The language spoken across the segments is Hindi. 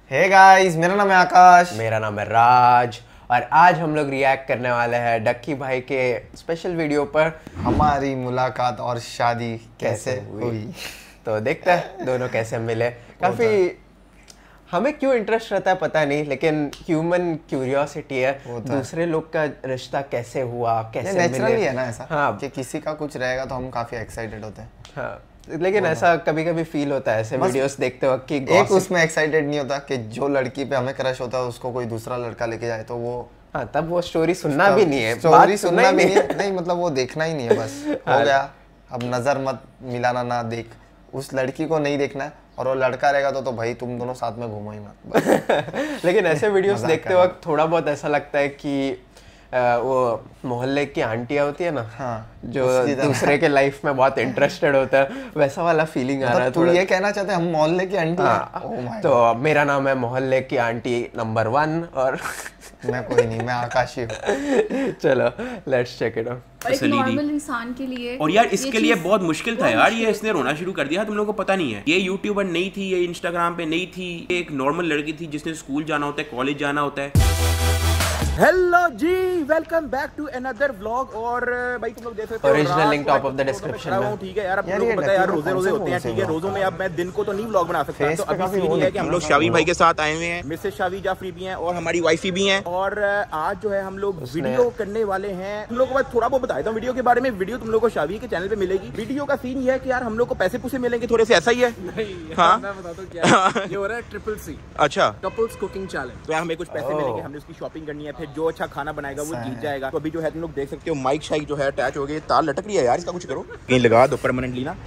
हे गाइस, मेरा नाम है आकाश। मेरा नाम है राज और आज हम लोग रिएक्ट करने वाले हैं डक्की भाई के स्पेशल वीडियो पर हमारी मुलाकात और शादी कैसे हुई। तो देखते हैं दोनों कैसे मिले। काफ़ी हमें क्यों इंटरेस्ट रहता है पता नहीं, लेकिन ह्यूमन क्यूरियोसिटी है दूसरे लोग का रिश्ता कैसे हुआ, कैसे मिले। नेचुरली है ना ऐसा। हाँ, कि किसी का कुछ रहेगा तो हम काफ़ी एक्साइटेड होते हैं। हाँ, लेकिन ऐसा कभी कभी फील होता है ऐसे वीडियोस देखते वक्त कि एक उसमें एक्साइटेड नहीं होता कि जो लड़की पे हमें क्रश होता है उसको कोई दूसरा लड़का लेके जाए, तो वो हाँ, तब वो स्टोरी सुनना भी नहीं है, स्टोरी सुनना भी नहीं, मतलब वो देखना ही नहीं है, बस हो गया। अब नजर मत मिलाना, ना देख, उस लड़की को नहीं देखना है। और वो लड़का रहेगा तो भाई तुम दोनों साथ में घूमो ही मत। लेकिन ऐसे वीडियोस देखते वक्त थोड़ा बहुत ऐसा लगता है कि वो मोहल्ले की आंटियां होती है ना, हाँ, जो दूसरे के लाइफ में बहुत इंटरेस्टेड होता है, वैसा वाला फीलिंग आ रहा है। तू ये कहना चाहते हैं हम मोहल्ले की आंटी हैं? oh तो मेरा नाम है मोहल्ले की आंटी नंबर 1 और मैं कोई नहीं, मैं आकाश ही हूँ। चलो लेट्स चेक इट आउट। एक नॉर्मल इंसान के लिए, और यार इसके लिए बहुत मुश्किल था यार, ये इसने रोना शुरू कर दिया, तुम लोगों को पता नहीं है। ये यूट्यूबर नहीं थी, ये इंस्टाग्राम पे नहीं थी, ये एक नॉर्मल लड़की थी जिसने स्कूल जाना होता है, कॉलेज जाना होता है। हेलो जी, welcome back to another vlog. और भाई तुम लोग देख सकते हो original link top of the description में। ठीक है यार, अब तुम लोगों को पता है यार रोजे होते हैं, ठीक है, रोजों में अब मैं दिन को तो नहीं व्लॉग बना सकता, तो अभी सीन है कि हम लोग शावी भाई के साथ आए हुए हैं, मिसेस शावी जाफरी भी हैं और हमारी वाइफी भी हैं। और आज जो है हम लोग वीडियो करने वाले हैं। तुम लोगों को मैं थोड़ा बहुत बताया था वीडियो के बारे में। वीडियो तुम लोग को शावी के चैनल पे मिलेगी। वीडियो का सीन ये है कि यार हम लोग को पैसे पूसे मिलेंगे थोड़े से, ऐसा ही है। हाँ, मैं बताता हूँ क्या ये हो रहा है। ट्रिपल सी, अच्छा, कपल्स कुकिंग चैलेंज। तो हमें कुछ पैसे मिलेंगे, हमने उसकी शॉपिंग करनी है, फिर जो अच्छा खाना बनाएगा वो जीत जाएगा। तो अभी जो है तुम लोग देख सकते हो माइक शाइक जो है अटैच हो गई, तार लटक रही है यार, इसका कुछ करो, कहीं लगा दो परमानेंटली ना,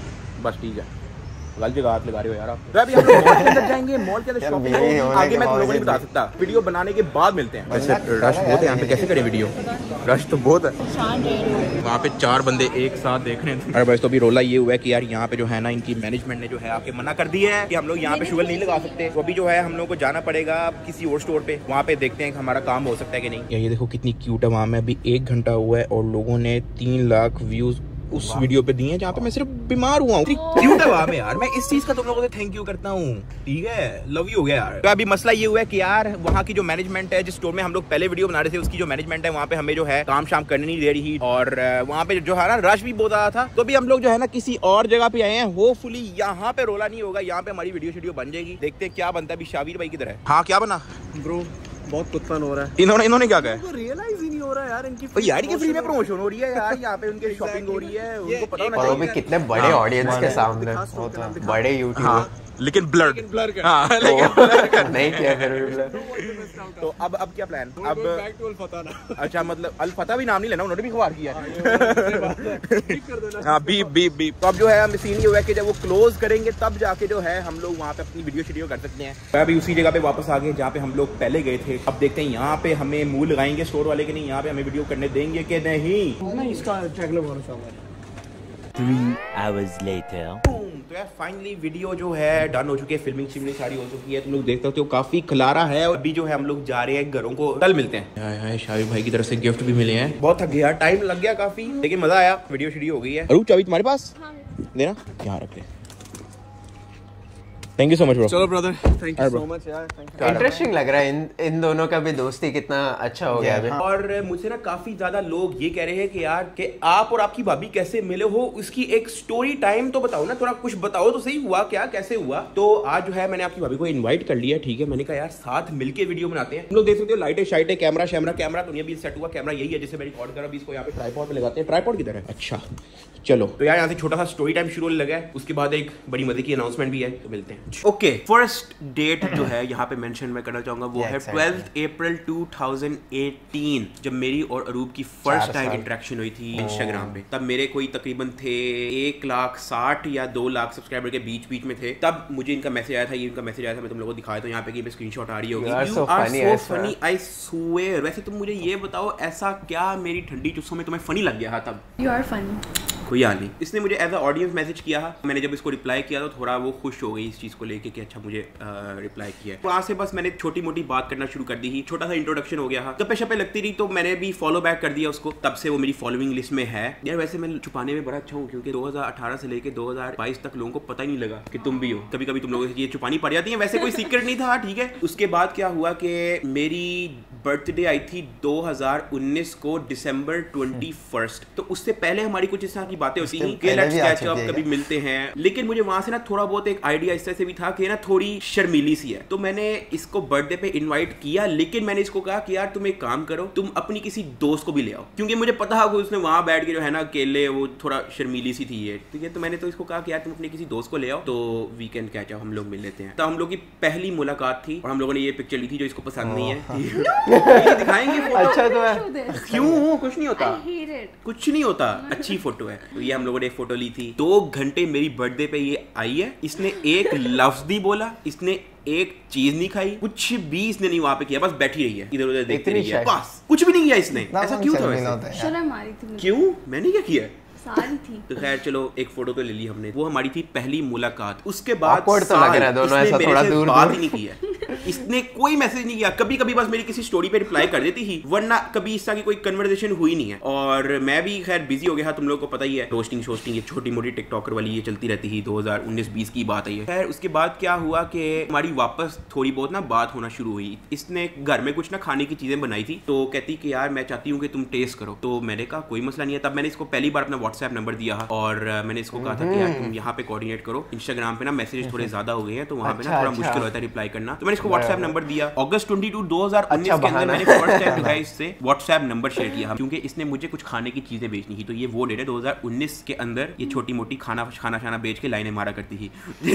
बस ठीक है। गलत जगह हाथ लगा रहे हो यार आप। तो अभी हम लोग मॉल के अंदर जाएंगे, मॉल के अंदर शॉपिंग आगे मैं तुम लोगों को नहीं बता सकता, वीडियो बनाने के बाद मिलते हैं। वैसे रश बहुत है यहाँ पे, कैसे करें वीडियो, रश तो बहुत है। वहाँ पे 4 बंदे एक साथ देख रहे हैं। अरे बस तो अभी रोला ये हुआ है कि यार यहाँ पे जो है ना, इनकी मैनेजमेंट ने जो है आके मना कर दिया है कि हम लोग यहाँ पे शुगर नहीं लगा सकते। तो अभी जो है हम लोग को जाना पड़ेगा किसी और स्टोर पे, वहाँ पे देखते हैं कि हमारा काम हो सकता है कि नहीं। ये देखो कितनी क्यूट है, वहाँ में अभी 1 घंटा हुआ है और लोगों ने 3 लाख व्यूज उस वीडियो पे दिए हैं जहाँ पे मैं सिर्फ बीमार हुआ हूँ। क्यूट है वहाँ में यार, मैं इस चीज का तुम लोगों से थैंक यू करता हूँ, ठीक है, लव यू हो गया यार। तो अभी मसला ये हुआ है कि यार वहाँ की जो मैनेजमेंट है, जिस स्टोर में हम लोग पहले वीडियो बना रहे थे, उसकी जो मैनेजमेंट है वहाँ पे हमें जो है काम शाम करने नहीं दे रही, और वहाँ पे जो है ना रश भी बहुत ज्यादा था। तो अभी हम लोग जो है ना किसी और जगह पे आए हैं, होपफुली यहाँ पे रोला नहीं होगा, यहाँ पे हमारी वीडियो बन जाएगी। देखते हैं क्या बनता है। अभी शावीर भाई किधर है? हाँ, क्या बना ब्रो? बहुत कुछ फन हो रहा है। इन्होंने क्या कहा? रियलाइज ही नहीं हो रहा है यार, इनकी यार फ्री में प्रमोशन हो रही है यार, यहाँ पे उनकी शॉपिंग हो रही है, उनको पता होना चाहिए। और वो भी कितने बड़े ऑडियंस के सामने, बड़े यूट्यूबर, लेकिन ब्लर हाँ, लेकिन नहीं किया फिर। तो अब क्या प्लान? अब अच्छा, मतलब अल-फता भी नाम नहीं लेना, उन्होंने भी खबर किया। हाँ, बी। तो अब जो है सीन ये हुआ है कि जब वो क्लोज करेंगे तब जाके जो है हम लोग वहाँ पे अपनी वीडियो कर सकते हैं। मैं अभी उसी जगह पे वापस आ गए जहाँ पे हम लोग पहले गए थे। अब देखते हैं यहाँ पे हमें मुंह लगाएंगे स्टोर वाले के नहीं, यहाँ पे हमें वीडियो करने देंगे कि नहीं। इसका 3 hours later. तो यार फाइनली वीडियो जो है डन हो चुकी है, फिल्मिंग सारी हो चुकी है, तुम लोग देख सकते हो काफी खलारा है। और अभी जो है हम लोग जा रहे हैं घरों को, कल मिलते हैं। शाहिद भाई की तरफ से गिफ्ट भी मिले हैं। बहुत थक गया, टाइम लग गया काफी, लेकिन मजा आया, वीडियो हो गई है। अरू चाबी तुम्हारे पास? देना, यहाँ रख ले। Thank you so much bro. चलो brother, thank you so much यार। इंटरेस्टिंग लग रहा है इन दोनों का भी दोस्ती कितना अच्छा हो गया है। और मुझसे ना काफी ज्यादा लोग ये कह रहे हैं कि यार कि आप और आपकी भाभी कैसे मिले हो, उसकी एक स्टोरी टाइम तो बताओ ना, थोड़ा कुछ बताओ तो सही, हुआ क्या, कैसे हुआ। तो आज जो है मैंने आपकी भाभी को इन्वाइट कर लिया, ठीक है। मैंने कहा यार साथ मिलके वीडियो बनाते हैं। हम लोग देख सकते हो लाइटें शाइटें, कैमरा तो नहीं अभी सेट हुआ, कैमरा यही है जिससे मैं रिकॉर्ड कर रहा हूं। इसको यहाँ पे ट्राइपॉड पे लगाते हैं। ट्राइपॉड किधर है? अच्छा चलो, तो यार यहाँ से छोटा सा स्टोरी टाइम शुरू होने लगा है, उसके बाद एक बड़ी मजे की अनाउंसमेंट भी है, तो मिलते हैं। ओके, फर्स्ट डेट जो है यहाँ पे मेंशन मैं करना चाहूंगा वो है 12 अप्रैल 2018, जब मेरी और अरूब की फर्स्ट टाइम इंटरेक्शन हुई थी इंस्टाग्राम पे। तब मेरे कोई तकरीबन थे 1,60,000 या 2 लाख सब्सक्राइबर के बीच में थे। तब मुझे इनका मैसेज आया था, ये इनका मैसेज आया था, मैं तुम लोगों को दिखाया, तो यहाँ पे कि स्क्रीनशॉट आ रही होगी। You are so funny, I swear। वैसे तुम मुझे ये बताओ, ऐसा क्या मेरी ठंडी चुस्सों में तुम्हें फनी लग गया था तब? You are funny। कोई हाल नहीं। इसने मुझे एज अ ऑडियंस मैसेज किया। मैंने जब इसको रिप्लाई किया तो थोड़ा वो खुश हो गई इस चीज को लेके कि अच्छा मुझे रिप्लाई किया है। वहां से बस मैंने छोटी मोटी बात करना शुरू कर दी ही, छोटा सा इंट्रोडक्शन हो गया। गप्पे शप्पे लगती रही तो मैंने भी फॉलो बैक कर दिया उसको। तब से वो मेरी फॉलोइंग लिस्ट में है। यार वैसे मैं छुपाने में बड़ा अच्छा हूँ क्योंकि 2018 से लेके 2022 तक लोगों को पता ही नहीं लगा कि तुम भी हो। कभी कभी तुम लोगों से ये छुपानी पड़ जाती है, वैसे कोई सीक्रेट नहीं था, ठीक है। उसके बाद क्या हुआ कि मेरी बर्थडे आई थी 2019 को दिसंबर 21, तो उससे पहले हमारी कुछ इस तरह की बातें होती थी कि लेट्स कैच अप, कभी मिलते हैं। लेकिन मुझे वहां से ना थोड़ा बहुत एक आइडिया इस तरह से भी था कि ना थोड़ी शर्मीली सी है, तो मैंने इसको बर्थडे पे इनवाइट किया। लेकिन मैंने इसको कहा कि यार तुम एक काम करो, तुम अपनी किसी दोस्त को भी ले आओ, क्योंकि मुझे पता है उसने वहां बैठ के जो है ना अकेले वो थोड़ा शर्मीली सी थी ये, ठीक है। तो मैंने तो इसको कहा कि यार तुम अपने किसी दोस्त को ले आओ तो वी कैन कैच अप, हम लोग मिल लेते हैं। तो हम लोग की पहली मुलाकात थी और हम लोगों ने ये पिक्चर ली थी जो इसको पसंद नहीं है। ये दिखाएंगे फोटो। अच्छा तो है। क्यों? कुछ नहीं होता, I hate it. कुछ नहीं होता, अच्छी फोटो है। तो ये हम लोगों ने एक फोटो ली थी। 2 घंटे मेरी बर्थडे पे ये आई है। इसने एक लफ्ज नहीं बोला, इसने एक चीज नहीं खाई, कुछ भी इसने नहीं वहां पे किया, बस बैठी रही है इधर उधर देखती रही है, बस कुछ भी नहीं किया इसने। ऐसा क्यों था वैसे? शर्म आ रही थी मुझे। क्यों? मैंने क्या किया? सारी थी। तो खैर चलो एक फोटो तो ले ली हमने। वो हमारी थी पहली मुलाकात। उसके बाद Awkward तो लग रहा है दोनों ऐसा थोड़ा दूर बात ही नहीं की है। इसने कोई मैसेज नहीं किया, कभी कभी बस मेरी किसी स्टोरी पे रिप्लाई कर देती ही, वरना कभी इस तरह की कोई कन्वर्सेशन हुई नहीं है। और मैं भी खैर बिजी हो गया था, तुम लोगों को पता ही है, रोस्टिंग शोस्टिंग ये छोटी मोटी टिकटॉकर वाली ये चलती रहती थी। 2019-20 की बात है ये। खैर उसके बाद क्या हुआ कि हमारी वापस थोड़ी बहुत ना बात होना शुरू हुई। इसने घर में कुछ ना खाने की चीजें बनाई थी, तो कहती कि यार मैं चाहती हूँ कि तुम टेस्ट करो। तो मैंने कहा कोई मसला नहीं है। तब मैंने इसको पहली बार अपना व्हाट्सएप नंबर दिया और मैंने इसको कहा था कि यार तुम यहाँ पे कोऑर्डिनेट करो। इंस्टाग्राम पे ना मैसेज थोड़े ज्यादा हो गए हैं तो वहाँ पे ना थोड़ा मुश्किल होता है रिप्लाई करना। तो मैंने इसको व्हाट्सएप नंबर दिया। अगस्त 22, 2019 के अंदर मैंने फर्स्ट टाइम जो है इससे व्हाट्सएप नंबर शेयर किया, क्योंकि इसने मुझे कुछ खाने की चीजें बेचनी थी। तो ये वो डेट है 2019 के अंदर ये छोटी मोटी खाना बेच के लाइनें मारा करती थी।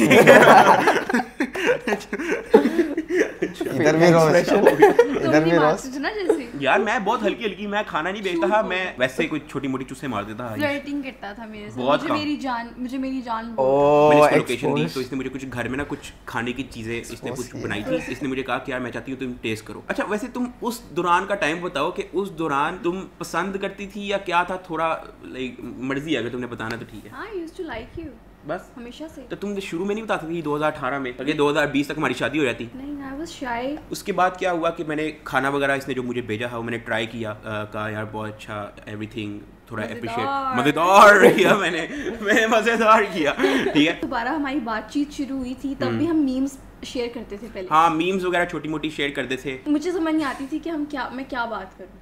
इधर भी रोस्ट, इधर भी रोस्ट ना जैसे। यार मैं बहुत हल्की हल्की, मैं खाना नहीं बेचता था, मैं वैसे कोई छोटी मोटी चुस्से मार देता था। फ्लर्टिंग करता था मेरे से। बहुत मुझे मेरी जान मैंने इसको लोकेशन दी तो इसने मुझे कुछ घर में ना कुछ खाने की चीजें इसने कुछ बनाई थी। इसने मुझे कहा कि यार मैं चाहती हूँ तुम टेस्ट करो। अच्छा वैसे तुम उस दौरान का टाइम बताओ कि उस दौरान तुम पसंद करती थी या क्या था? थोड़ा लाइक मर्जी, अगर तुमने बताना तो ठीक है। हाँ, I used to like you. बस हमेशा से। तो तुम शुरू में नहीं बताती थी 2018 में, अगर 2020 तक हमारी शादी हो जाती? नहीं, I was shy. उसके बाद क्या हुआ कि मैंने खाना वगैरह इसने जो मुझे भेजा है वो मैंने ट्राई किया, कहा यार बहुत अच्छा, एवरीथिंग थोड़ा अप्रिशिएट, मजेदार किया मैंने मजेदार किया, ठीक है। दोबारा हमारी बातचीत शुरू हुई थी, तब भी हम मीम्स शेयर करते थे पहले। हाँ, मीम्स वगैरह छोटी मोटी शेयर करते थे। मुझे समझ नहीं आती थी कि मैं क्या बात करूं।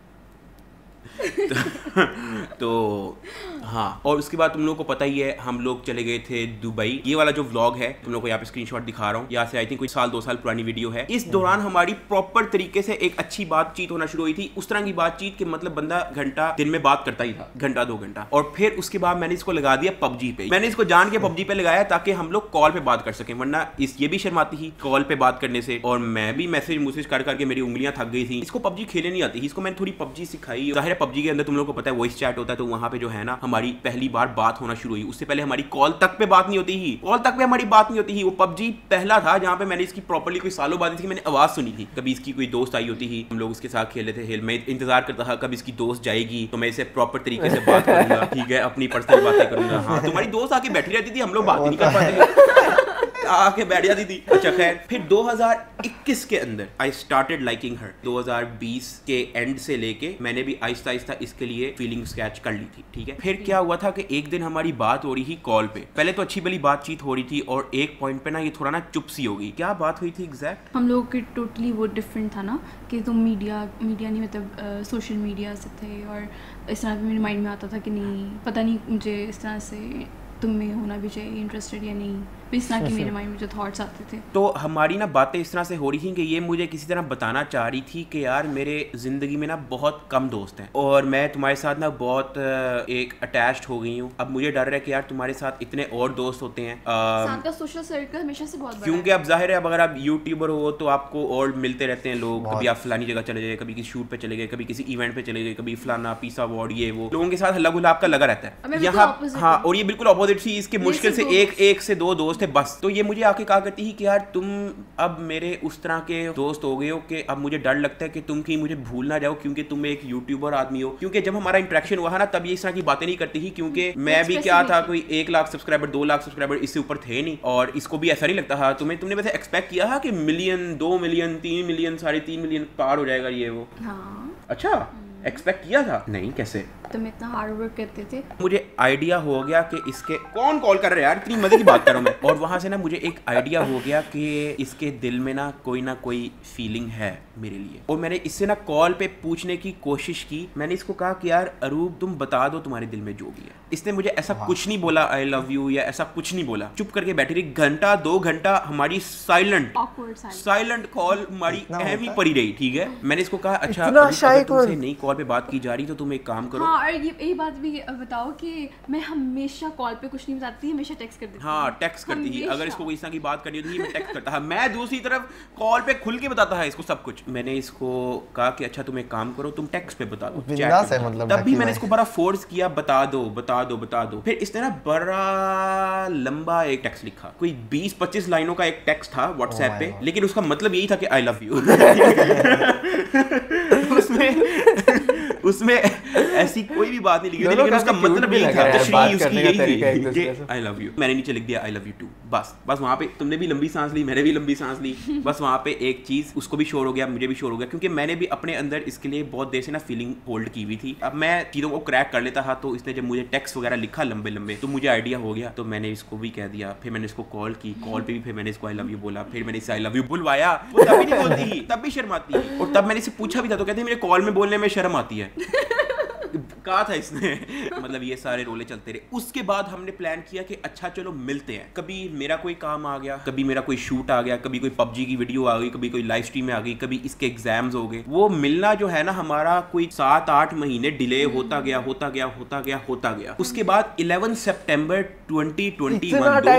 तो हाँ, और उसके बाद तुम लोगों को पता ही है हम लोग चले गए थे दुबई। ये वाला जो व्लॉग है तुम लोगों को यहाँ पे स्क्रीनशॉट दिखा रहा हूँ, यहाँ से आई थिंक कोई 1-2 साल पुरानी वीडियो है। इस दौरान हमारी प्रॉपर तरीके से एक अच्छी बातचीत होना शुरू हुई थी। उस तरह की बातचीत कि मतलब बंदा घंटा दिन में बात करता ही था, घंटा 2 घंटा। और फिर उसके बाद मैंने इसको लगा दिया पबजी पे। मैंने इसको जान के पबजी पे लगाया ताकि हम लोग कॉल पे बात कर सकें, वरना ये भी शर्माती थी कॉल पे बात करने से, और मैं भी मैसेज कर करके मेरी उंगलियां थक गई थी। इसको पबजी खेलने नहीं आती, इसको मैंने थोड़ी पबजी सिखाई। जाहिर है पबजी के अंदर तुम लोग को पता है वॉइस चैट होता है, तो वहां पे जो है ना हमारी पहली बार बात होना शुरू हुई। उससे पहले हमारी कॉल तक पे बात नहीं होती ही, कॉल तक पे हमारी बात नहीं होती ही। वो पबजी पहला था जहां पे मैंने इसकी प्रॉपर्ली कोई सालों बाद इसकी मैंने आवाज सुनी थी। कभी इसकी कोई दोस्त आई होती ही, हम लोग उसके साथ खेल रहे थे, मैं इंतजार करता था कब इसकी दोस्त जाएगी तो मैं इसे प्रॉपर तरीके से बात करूंगा, ठीक है, अपनी पर्सनल बातें करूंगा। हाँ, तुम्हारी दोस्त आके बैठी रहती थी, हम लोग बात नहीं कर पाते, आके बैठ जाती थी। अच्छा खैर, फिर 2021 के अंदर आई स्टार्टेड लाइकिंग हर। 2020 के एंड से लेके मैंने भी आहिस्ता आहिस्ता इसके लिए फीलिंग स्केच कर ली थी, ठीक है। फिर क्या हुआ था कि एक दिन हमारी बात हो रही थी कॉल पे। पहले तो अच्छी भली बातचीत हो रही थी और एक पॉइंट पे ना ये थोड़ा ना चुप सी हो गई। क्या बात हुई थी एग्जैक्ट? हम लोग के टोटली वो डिफरेंट था ना कि तुम मीडिया नहीं, मतलब सोशल मीडिया से थे, और इस तरह मेरे माइंड में आता था कि नहीं, पता नहीं मुझे इस तरह से तुम में होना भी चाहिए इंटरेस्टेड या नहीं, इस तरह की मेरे माइंड में जो थॉट्स आते थे। तो हमारी ना बातें इस तरह से हो रही थी कि ये मुझे किसी तरह बताना चाह रही थी कि यार मेरे ज़िंदगी में ना बहुत कम दोस्त हैं और मैं तुम्हारे साथ ना बहुत एक अटैच्ड हो गई हूँ। अब मुझे डर है कि यार तुम्हारे साथ इतने और दोस्त होते हैं, साथ का सोशल सर्कल हमेशा से बहुत बड़ा क्योंकि अब जाहिर है अब अगर आप यूट्यूबर हो तो आपको और मिलते रहते हैं लोग। कभी आप फलानी जगह चले गए, कभी किसी शूट पे चले गए, कभी किसी इवेंट पे चले गए, कभी फलाना पिज़्ज़ा अवार्ड, ये वो लोगों के साथ हल्ला गुलाब का लगा रहता है यहाँ। हाँ, और ये बिल्कुल अपोजिट थी। इसके मुश्किल से एक से 2 दोस्त थे बस। तो ये मुझे आके कहा करती थी कि यार तुम अब मेरे उस तरह के दोस्त हो गए हो कि अब मुझे डर लगता है कि तुम कहीं मुझे भूल ना जाओ, क्योंकि तुम एक यूट्यूबर आदमी हो। क्योंकि जब हमारा इंटरेक्शन हुआ है ना, तब ये इस तरह की बातें नहीं करती थी, क्योंकि मैं भी क्या था, कोई 1 लाख सब्सक्राइबर 2 लाख सब्सक्राइबर इससे ऊपर थे नहीं, और इसको भी ऐसा नहीं लगता था। तुमने वैसे एक्सपेक्ट किया था कि मिलियन 2 मिलियन 3 मिलियन 3.5 मिलियन पार हो जाएगा ये वो? हाँ। अच्छा, एक्सपेक्ट किया था? नहीं, कैसे? तुम इतना हार्ड वर्क करते थे। मुझे आइडिया हो गया कि इसके कौन कॉल कर रहा है यार, इतनी मजे की बात कर रहा हूं मैं। और वहां से ना मुझे एक आइडिया हो गया कि इसके दिल में ना कोई फीलिंग है मेरे लिए। और मैंने इससे ना कॉल पे पूछने की कोशिश की। मैंने इसको कहा कि यार अरूब तुम बता दो तुम्हारे दिल में जो भी है। इसने मुझे ऐसा कुछ नहीं बोला आई लव यू या ऐसा कुछ नहीं बोला, चुप करके बैठी रही। घंटा 2 घंटा हमारी साइलेंट कॉल हमारी अहम ही पड़ी रही। ठीक है, मैंने इसको कहा अच्छा अगर तुमसे नई कॉल पे बात की जा रही तो तुम एक काम करो। हाँ, और ये बात भी बताओ कि मैं हमेशा कॉल पे कुछ नहीं बताती, हमेशा टेक्स्ट कर देती। हाँ, टेक्स्ट करती थी। अगर इसको कोई इस तरह की बात करनी होती थी मैं टेक्स्ट करता था। मैं दूसरी तरफ कॉल पे खुल के बताता है इसको सब कुछ। मैंने इसको कहा कि अच्छा तुम एक काम करो, तुम टेक्स्ट पे बता दो, चैट पे। मतलब तब भी मैंने इसको बड़ा फोर्स किया, बता दो बता दो बता दो। फिर इसने ना बड़ा लंबा एक टेक्स्ट लिखा, कोई 20-25 लाइनों का एक टेक्स्ट था व्हाट्सएप पे, लेकिन उसका मतलब यही था कि आई लव यू। उसमें ऐसी कोई भी बात नहीं लिखी थी, लेकिन उसका मतलब यही था, तशरीह उसकी यही थी कि आई लव यू। मैंने नीचे लिख दिया आई लव यू टू। बस वहां पे तुमने भी लंबी सांस ली, मैंने भी लंबी सांस ली। बस वहां पे एक चीज उसको भी शोर हो गया, मुझे भी शोर हो गया, क्योंकि मैंने भी अपने अंदर इसके लिए बहुत देर से ना फीलिंग होल्ड की हुई थी। अब मैं चीजों को क्रैक कर लेता था, तो इसने जब मुझे टेक्स्ट वगैरह लिखा लंबे लंबे, तो मुझे आइडिया हो गया, तो मैंने इसको भी कह दिया। फिर मैंने इसको कॉल की, कॉल पे भी फिर मैंने इसको आई लव यू बोला। फिर मैंने इसे आई लव यू बुलवाया, वो तब भी नहीं बोलती, तब भी शर्म आती है। और तब मैंने इसे पूछा भी था, तो कहती है मेरे कॉल में बोलने में शर्म आती है। कहा था इसने। मतलब ये सारे रोले चलते रहे। उसके बाद हमने प्लान किया कि अच्छा चलो मिलते हैं। कभी मेरा कोई काम आ गया, कभी मेरा कोई शूट आ गया, कभी कोई पबजी की वीडियो आ गई, कभी कोई लाइव स्ट्रीम में आ गई, कभी इसके एग्जाम्स हो गए। वो मिलना जो है ना हमारा कोई 7-8 महीने डिले होता गया। उसके बाद 11 सितंबर 2021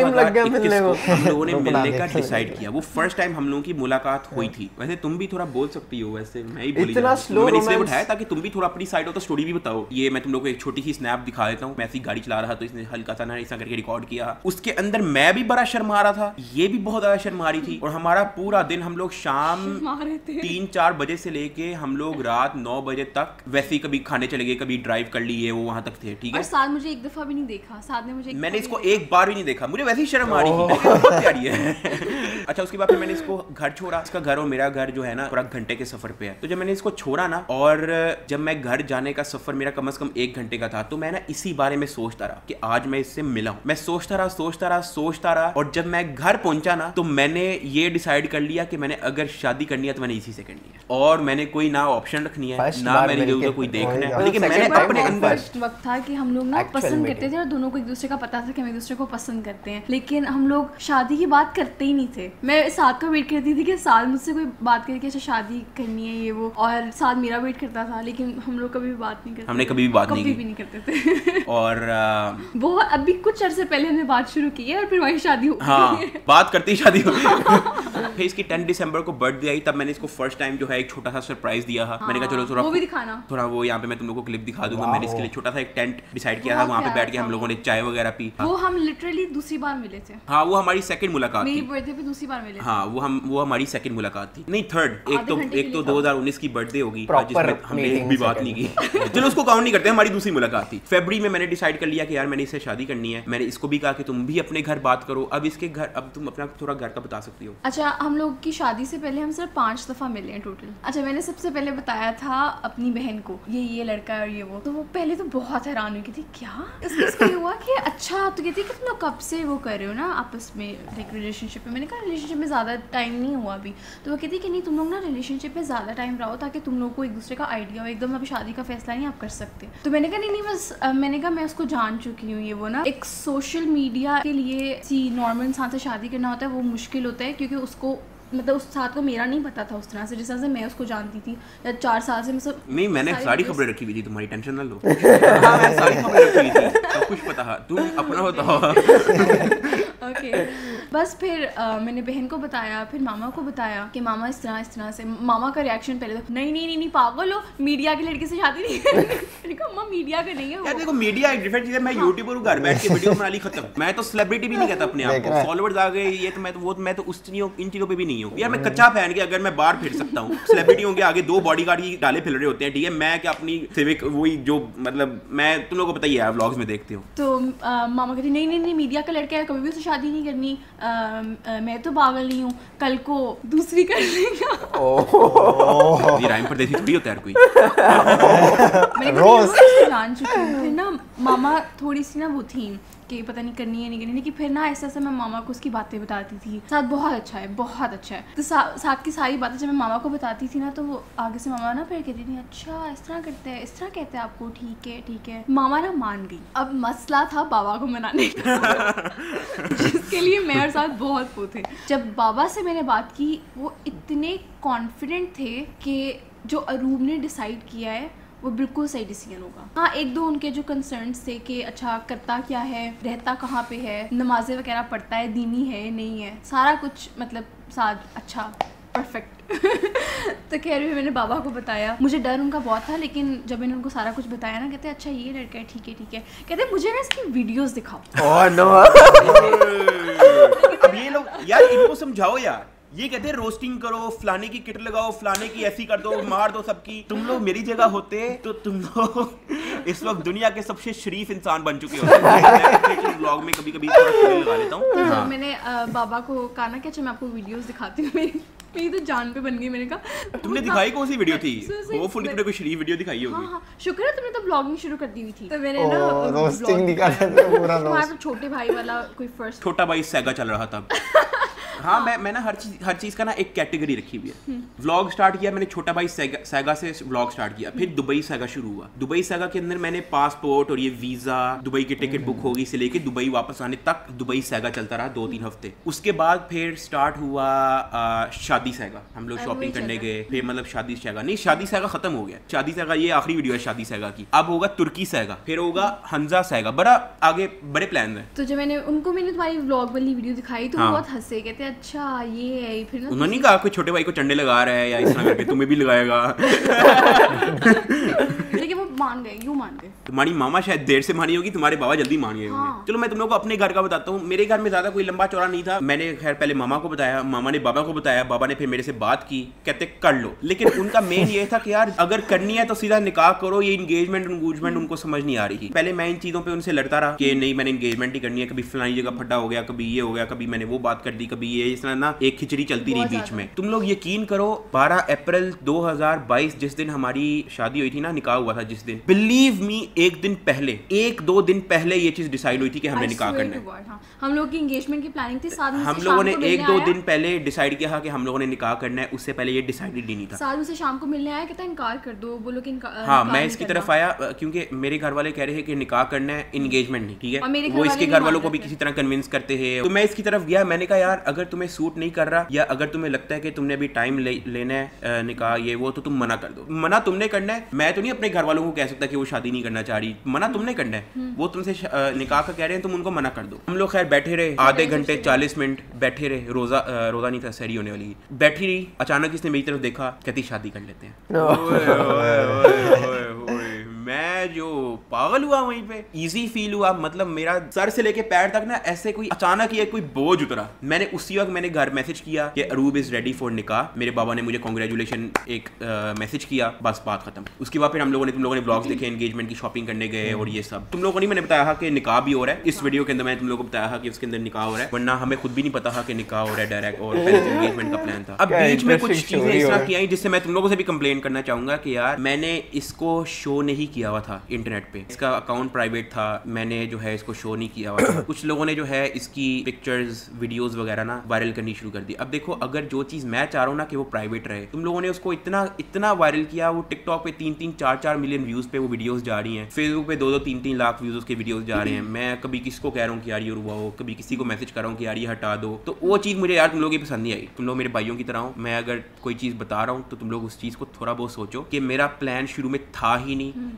हम लोगों ने मिलने का डिसाइड किया। वो फर्स्ट टाइम हम लोगों की मुलाकात हुई थी। वैसे तुम भी थोड़ा बोल सकती हो, वैसे मैं ही बोली मैंने इसलिए उठाया ताकि तुम भी थोड़ा अपनी साइड ऑफ द स्टोरी भी बताओ। ये मैं तुम लोगों को एक छोटी सी स्नैप दिखा देता हूँ। मैं ऐसी गाड़ी चला रहा, तो इसने हल्का सा ना ऐसा करके रिकॉर्ड किया। उसके अंदर मैं भी बड़ा शर्मा रहा था, ये भी बहुत ज्यादा शर्मा रही थी। और हमारा पूरा दिन हम लोग शाम 3-4 बजे से लेके हम लोग रात 9 बजे तक वैसे ही कभी खाने चले गए, कभी ड्राइव कर लिए, वो वहां तक थे। ठीक है, साथ मुझे एक दफा भी नहीं देखा, साथ ने मुझे मैंने इसको एक बार भी नहीं देखा। मुझे वैसे ही शर्म आ रही थी, बहुत प्यारी है। अच्छा, उसके बाद फिर मैंने इसको घर छोड़ा। इसका घर और मेरा घर जो है ना पूरा घंटे के सफर पे है। तो जब मैंने इसको छोड़ा ना, और जब मैं घर जाने का सफर मेरा कम से कम 1 घंटे का था, तो मैं ना इसी बारे में सोचता रहा कि आज मैं इससे मिला हूं। मैं सोचता रहा। और जब मैं घर पहुंचा ना, तो मैंने ये डिसाइड कर लिया कि मैंने अगर शादी करनी है तो मैंने इसी से करनी है। और मैंने कोई ना ऑप्शन रखनी है, ना मैंने जो कोई देखना है। लेकिन मैंने अपने अंदर वक्त था कि हम लोग ना पसंद करते थे, और दोनों को एक दूसरे का पता था कि हम एक दूसरे को पसंद करते हैं, लेकिन हम लोग शादी की बात करते ही नहीं थे। मैं साथ का वेट करती थी कि साथ मुझसे कोई बात करे कि अच्छा शादी करनी है ये वो, और साथ मेरा वेट करता था, लेकिन हम लोग कभी भी बात नहीं करते। हमने कभी भी बात नहीं करते थे। और वो अभी कुछ अरसे पहले हमने बात शुरू की है, और फिर वही शादी हो गई। बात करते ही शादी हो गई। फिर इसकी 10 दिसंबर को बर्थडे आई, तब मैंने इसको फर्स्ट टाइम जो है एक छोटा सा सरप्राइज दिया था। मैंने कहा चलो थोड़ा वो भी दिखाना, थोड़ा वो यहाँ पे मैं तुम लोगों को क्लिप दिखा दूंगा। मैंने इसके लिए छोटा सा एक टेंट डिसाइड किया था, वहाँ पे बैठ के हम लोगों ने चाय वगैरह पी। वो हम लिटरली दूसरी बार मिले थे। हाँ, वो हमारी सेकंड मुलाकात मेरी बर्थडे पे दूसरी बार मिले। हाँ, वो हमारी सेकंड मुलाकात थी, नहीं थर्ड। एक तो 2019 की बर्थडे होगी जिसमें हमने एक भी बात नहीं की। चलो उसको काउंट नहीं करते, हमारी दूसरी मुलाकात थी। फरवरी में मैंने डिसाइड कर लिया कि यार मैंने इससे शादी करनी है। मैंने इसको भी कहा कि तुम भी अपने घर बात करो। अब इसके घर, अब तुम अपना थोड़ा घर का बता सकती हो। अच्छा, हम लोग की शादी से पहले हम सिर्फ 5 दफा मिले हैं टोटल। अच्छा, मैंने सबसे पहले बताया था अपनी बहन को ये लड़का है और ये वो, तो वो पहले तो बहुत हैरान हुई, थी क्या इसको हुआ कि अच्छा, तो कहती कि तुम लोग कब से वो कर रहे हो ना आपस में, लाइक रिलेशनशिप में। मैंने कहा रिलेशनशिप में ज़्यादा टाइम नहीं हुआ अभी। तो वो कहती कि नहीं, तुम लोग ना रिलेशनशिप में ज़्यादा टाइम रहो ताकि तुम लोग को एक दूसरे का आइडिया हो, एकदम अभी शादी का फैसला नहीं आप कर सकते। तो मैंने कहा नहीं बस, मैंने कहा मैं उसको जान चुकी हूँ, ये वो ना एक सोशल मीडिया के लिए नॉर्मल इंसान से शादी करना होता है, वो मुश्किल होता है, क्योंकि उसको मतलब उस साथ को मेरा नहीं पता था उस तरह से, जिस तरह से मैं उसको जानती थी या 4 साल से। मतलब नहीं, मैंने सारी खबरें रखी हुई थी, तुम्हारी टेंशन ना लो। हाँ, मैं सारी खबरें रखी हुई थी, सब कुछ पता है, तुम अपना बताओ। ओके, बस फिर मैंने बहन को बताया, फिर मामा को बताया कि मामा इस तरह से। मामा का रिएक्शन पहले तो नहीं पागल हो, मीडिया की लड़की से शादी नहीं करनी। अम्मा मीडिया का नहीं है वो। यार देखो मीडिया एक डिफरेंट चीज है। मैं यूट्यूबर हूँ, घर बैठ के वीडियो बना ली, खत्म। मैं तो सेलिब्रिटी भी नहीं कहता अपने आप को, फॉलोअर्स आ गए ये तो मैं तो उस इन चीजों पे भी नहीं हूँ यार। मैं कच्चा फैन के अगर मैं बाहर फिर सकता हूँ, सेलिब्रिटियों के आगे 2 बॉडीगार्ड ही डाले फिर रहे होते हैं, ठीक है। मैं क्या अपनी सिविक वही जो मतलब मैं तुम लोगों को पता ही है, व्लॉग्स में देखते हो। तो मामा कहती नहीं मीडिया का लड़का है, कभी भी उससे शादी नहीं करनी। मैं तो पागल नहीं हूँ, कल को दूसरी कर लेगा। ये राइम पर देसी थोड़ी होता है कोई। मैंने जान चुकी हूँ। फिर ना मामा थोड़ी सी ना वो थी कि पता नहीं करनी है नहीं करनी, लेकिन फिर ना ऐसा मैं मामा को उसकी बातें बताती थी। साथ बहुत अच्छा है। तो साथ की सारी बातें जब मैं मामा को बताती थी ना, तो वो आगे से मामा ना फिर कहती थी अच्छा इस तरह करते हैं, इस तरह कहते हैं आपको, ठीक है। मामा ना मान गई। अब मसला था बाबा को मनाने का जिसके लिए मैं और साथ बहुत वो थे। जब बाबा से मैंने बात की, वो इतने कॉन्फिडेंट थे कि जो अरूब ने डिसाइड किया है वो बिल्कुल सही डिसीजन होगा। हाँ, 1-2 उनके जो कंसर्न्स थे कि अच्छा करता क्या है, रहता कहाँ पे है, नमाजें वगैरह पढ़ता है, दीनी है नहीं है, सारा कुछ मतलब साथ अच्छा परफेक्ट। तो कह रही मैंने बाबा को बताया। मुझे डर उनका बहुत था, लेकिन जब मैंने उनको सारा कुछ बताया ना, कहते अच्छा ये लड़का है, ठीक है। कहते मुझे ना इसकी वीडियोस दिखाओ। Oh no. अब ये लोग यार इनको समझाओ यार। ये कहते हैं रोस्टिंग करो, फलाने की किट लगाओ, फलाने की ऐसी कर दो, मार दो सबकी। तुम लोग मेरी जगह होते तो तुम लोग इस वक्त दुनिया के सबसे शरीफ इंसान बन चुके होते। मैं व्लॉग में कभी-कभी थोड़ा लगा लेता हूँ। तो मैंने बाबा को कहा ना कि अच्छा मैं आपको वीडियोस दिखाती हूँ। मेरी तो जान पे बन गई। मैंने कहा तुमने दिखाई कौन सी वीडियो थी? वो फुल तुमने कोई शरीफ वीडियो दिखाई होगी। हाँ, शुक्र है तुमने तो ब्लॉगिंग शुरू कर दी हुई थी। तो मैंने ना रोस्टिंग निकाला था पूरा। तुम्हारा छोटे भाई वाला कोई फर्स्ट छोटा भाई सेगा चल रहा था। हाँ, मैं ना हर चीज का ना एक कैटेगरी रखी हुई है। व्लॉग स्टार्ट किया मैंने छोटा भाई सेगा से व्लॉग स्टार्ट किया, फिर दुबई सेगा शुरू हुआ। दुबई सेगा के अंदर मैंने पासपोर्ट और ये वीजा, दुबई की टिकट बुक होगी से लेके दुबई वापस आने तक दुबई सेगा चलता रहा 2-3 हफ्ते। उसके बाद फिर स्टार्ट हुआ शादी सेगा। हम लोग शॉपिंग करने गए, फिर मतलब शादी सेगा खत्म हो गया। शादी सेगा ये आखिरी वीडियो है शादी सेगा की। अब होगा तुर्की सेगा, फिर होगा हंजा सेगा। बड़ा आगे बड़े प्लान है। तो जब मैंने तुम्हारी व्लॉग वाली वीडियो दिखाई तो बहुत हंसे, कहते अच्छा ये है। फिर उन्होंने नहीं कहा कोई छोटे भाई को चंडे लगा रहा है या इस तरह करके तुम्हें भी लगाएगा। लेकिन वो मान गए, यूं मान गए। तुम्हारी मामा शायद देर से मानी होगी, तुम्हारे बाबा जल्दी मान गए होंगे। चलो मैं तुम लोगों को अपने घर का बताता हूँ। मेरे घर में ज्यादा कोई लंबा चौड़ा नहीं था। मैंने खैर पहले मामा को बताया, मामा ने बाबा को बताया, बाबा ने फिर मेरे से बात की, कहते कर लो। लेकिन उनका मेन ये था कि यार अगर करनी है तो सीधा निकाह करो। ये इंगेजमेंट उनको समझ नहीं आ रही थी। पहले मैं इन चीजों पे उनसे लड़ता रहा कि नहीं मैंने इंगेजमेंट ही करनी है। कभी फलानी जगह फटा हो गया, कभी ये हो गया, कभी मैंने वो बात कर दी, कभी ये, इस तरह ना एक खिचड़ी चलती रही बीच में। तुम लोग यकीन करो 12 अप्रैल 2022 जिस दिन हमारी शादी हुई थी ना, निकाह हुआ था जिस दिन, बिलीव मी 1-2 दिन पहले ये चीज डिसाइड हुई थी कि हमने निकाह करना है। हम लोग की एंगेजमेंट की प्लानिंग थी। हम लोगों ने 1-2 दिन पहले डिसाइड किया कि हम लोगों ने निकाह करना है। उससे पहले ये डिसाइडेड ही नहीं था। साधु से शाम को मिलने आया, कहता इनकार कर दो, बोलो कि हाँ, मैं इसकी तरफ आया क्योंकि मेरे घर वाले कह रहे हैं कि निकाह करना है, एंगेजमेंट नहीं, ठीक है। वो इसके घर वालों को भी किसी तरह कन्विंस करते हैं। तो मैं इसकी तरफ गया। मैंने कहा यार अगर तुम्हें सूट नहीं कर रहा या अगर तुम्हें लगता है कि तुमने अभी टाइम लेना है निकाह ये वो, तो तुम मना कर दो। मना तुमने करना है। मैं तो नहीं अपने घर वालों को कह सकता कि वो शादी नहीं करना चाह रही। मना तुमने करना है। वो तुमसे निकाह का कह रहे हैं, तुम उनको मना कर दो। हम लोग खैर बैठे रहे आधे घंटे 40 मिनट बैठे रहे। रोजा नहीं था, सहरी होने वाली बैठी रही। अचानक इसने मेरी तरफ देखा, कहती शादी कर लेते हैं। मैं जो पागल हुआ वहीं पे, इजी फील हुआ। मतलब मेरा सर से लेके पैर तक ना ऐसे कोई अचानक ही कोई बोझ उतरा। मैंने उसी वक्त मैंने घर मैसेज किया कि अरूब इज रेडी फॉर निकाह। मेरे बाबा ने मुझे कांग्रेचुलेशन एक मैसेज किया, बस बात खत्म। उसके बाद फिर तुम लोगों ने ब्लॉग्स देखे, एंगेजमेंट की शॉपिंग करने गए और ये सब। तुम लोगों ने मैंने बताया कि निकाह भी हो रहा है। इस वीडियो के अंदर मैंने तुम लोगों को बताया कि उसके अंदर निकाह हो रहा है, वरना हमें खुद भी नहीं पता था कि निकाह हो रहा है डायरेक्ट, और पहले एंगेजमेंट का प्लान था। अब बीच में कुछ चीजें इस तरह की आई जिससे मैं तुम लोगों से भी कंप्लेन करना चाहूंगा कि यार मैंने इसको शो नहीं किया हुआ था इंटरनेट पे। इसका अकाउंट प्राइवेट था, मैंने जो है इसको शो नहीं किया हुआ था। कुछ लोगों ने जो है इसकी पिक्चर्स वीडियोस वगैरह ना वायरल करनी शुरू कर दी। अब देखो अगर जो चीज मैं चाह रहा हूँ ना कि वो प्राइवेट रहे, तुम लोगों ने उसको इतना वायरल किया। वो टिकटॉक पे 3-4 मिलियन व्यूज पे वो वीडियोस जा रही हैं, फेसबुक पे 2-3 लाख व्यूज के वीडियोस जा रहे हैं। मैं कभी किसको कह रहा हूँ कि यार ये रुवाओ, कभी किसी को मैसेज कर रहा हूँ कि यार ये हटा दो। तो वो चीज मुझे यार तुम लोगों की पसंद नहीं आई। तुम लोग मेरे भाइयों की तरह हो। मैं अगर कोई चीज बता रहा हूँ तो तुम लोग उस चीज को थोड़ा बहुत सोचो कि मेरा प्लान शुरू में था ही नहीं कि मैं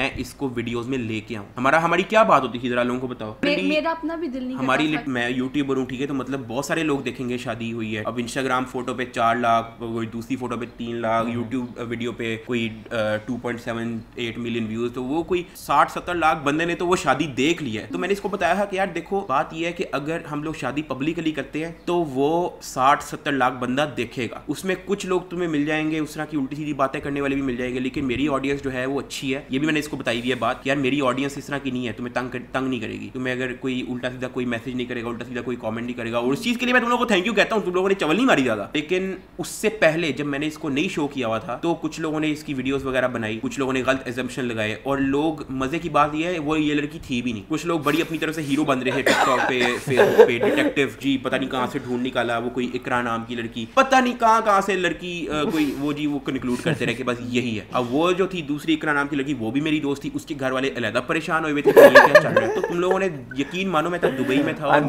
मैं इसको वीडियोस में लेके आऊँ। हमारी क्या बात होती थी, जरा लोगों को बताओ। मेरा अपना भी दिल नहीं हमारी करता था। मैं यूट्यूबर हूँ, ठीक है, तो मतलब बहुत सारे लोग देखेंगे शादी हुई है। अब इंस्टाग्राम फोटो पे 4 लाख, कोई दूसरी फोटो पे 3 लाख, यूट्यूब वीडियो पे कोई 2.78 मिलियन व्यूज, तो वो कोई 60-70 लाख बंदे ने तो वो शादी देख ली है। तो मैंने इसको बताया कि यार देखो, बात ये है कि अगर हम लोग शादी पब्लिकली करते हैं तो वो 60-70 लाख बंदा देखेगा। उसमें कुछ लोग तुम्हें मिल जाएंगे उस तरह की उल्टी सीधी बातें करने वाले भी मिल जाएंगे, लेकिन मेरी ऑडियंस जो है वो अच्छी है। ये भी मैंने इसको बताई हुई है बात कि यार मेरी ऑडियंस इस तरह की नहीं है, तुम्हें तंग नहीं करेगी। तुम्हें अगर कोई उल्टा सीधा कोई मैसेज नहीं करेगा, उल्टा सीधा कोई कमेंट नहीं करेगा, और उस चीज के लिए मैं तुम लोगों को थैंक यू कहता हूँ। तुम लोगों ने चवल नहीं मारी ज्यादा। लेकिन उससे पहले जब मैंने इसको नहीं शो किया हुआ था तो कुछ लोगों ने इसकी वीडियोस वगैरह बनाई, कुछ लोगों ने गलत एजम्पशन लगाए, और लोग, मजे की बात ये है वो ये लड़की थी भी नहीं। कुछ लोग बड़ी अपनी तरफ से हीरो बन रहे थे टिकटॉक पे, फेसबुक पे, डिटेक्टिव जी पता नहीं कहाँ से ढूंढ निकाला, वो कोई इकरा नाम की लड़की, पता नहीं कहाँ से लड़की कोई वो जी वो कंक्लूड करते रहे कि बस यही है। अब वो जो थी दूसरी इकरा नाम की लड़की, वो भी मेरी दोस्त थी, उसके घर वाले अलग परेशान हुए थे कि ये क्या चल रहा है। तो तुम लोगों ने यकीन मानो, मैं तब दुबई में था और